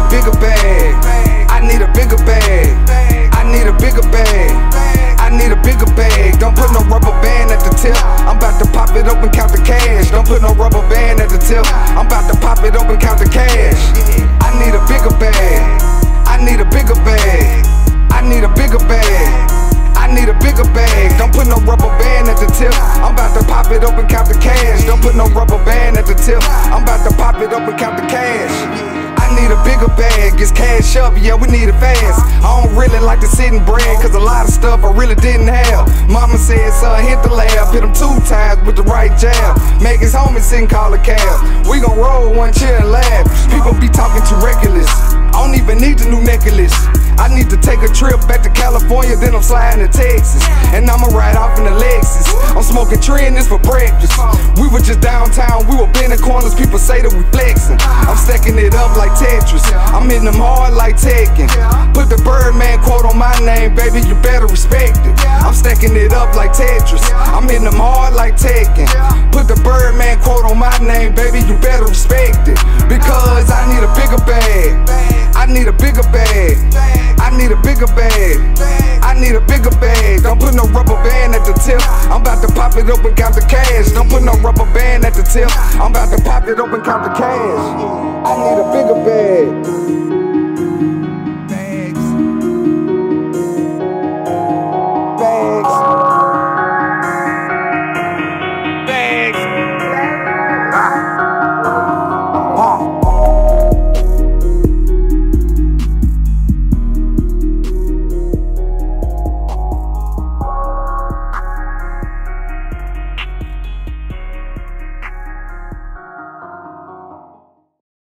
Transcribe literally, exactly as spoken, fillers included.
a bigger bag. I need a bigger bag. I need a bigger bag. I need a bigger bag. Don't put no rubber band at the tip. I'm about to pop it up and count the cash. Don't put no rubber band at the tip. I'm about to pop it up and count the cash. I need a bigger bag. I need a bigger bag. I need a bigger bag. I need a bigger bag. Don't put no rubber band at the tip. I'm about to pop it up and count the cash. Don't put no rubber band at the tip. I'm about to pop it up and count the cash. I need a bigger bag, it's cash up, yeah, we need it fast. I don't really like to sit and brag, cause a lot of stuff I really didn't have. Mama said, son, hit the lab, hit him two times with the right jab. Make his homie sit and call a cab. We gon' roll one, chill and laugh. People be talking too reckless. I don't even need the new necklace. I need to take a trip back to California, then I'm sliding to Texas. And I'ma ride off in the Lexus. I'm smoking Trenders for breakfast. We were just downtown, we were bending corners, people say that we flexing. I'm stacking it up like Tetris. I'm hitting them hard like Tekken. Put the Birdman quote on my name, baby, you better respect it. I'm stacking it up like Tetris. I'm hitting them hard like Tekken. Put the Birdman quote on my name, baby, you better respect it. Because I need a bigger bag. I need a bigger bag. I need a bigger bag. I need a bigger bag. Don't put no rubber band at the tip. I'm about to pop it up and count the cash. Don't put no rubber band at the tip. I'm about to pop it up and count the cash. I need a bigger bag.